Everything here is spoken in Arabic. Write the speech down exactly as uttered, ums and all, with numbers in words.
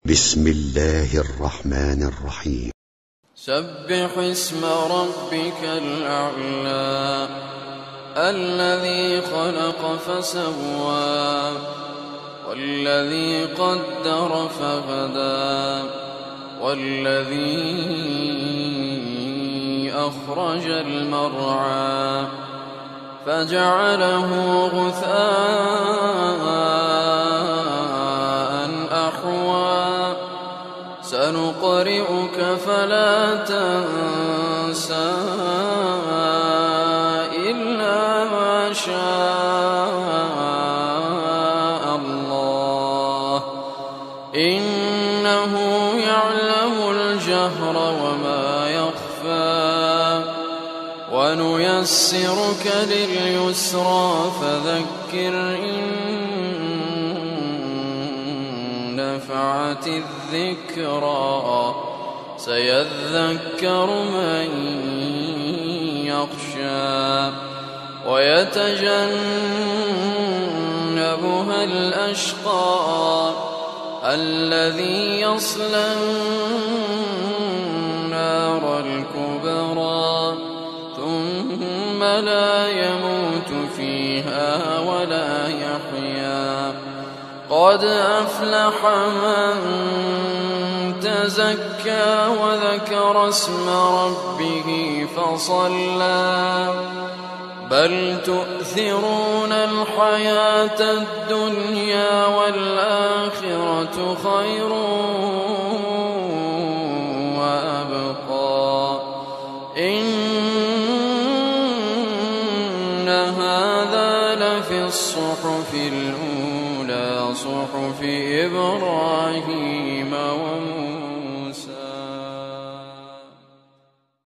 بسم الله الرحمن الرحيم. سبح اسم ربك الأعلى الذي خلق فسوى والذي قدر فهدى والذي أخرج المرعى فجعله غثاء أحوى سنقرئك فلا تنسى إلا ما شاء الله إنه يعلم الجهر وما يخفى ونيسرك لليسرى فذكر إن نفعت الذكرى سيذكر من يخشى ويتجنبها الأشقى الذي يصلى النار الكبرى ثم لا يموت فيها ولا يحيا قد أفلح من تزكى وذكر اسم ربه فصلى بل تؤثرون الحياة الدنيا والآخرة خير وأبقى إن هذا لفي الصحف الأولى صحف إبراهيم وموسى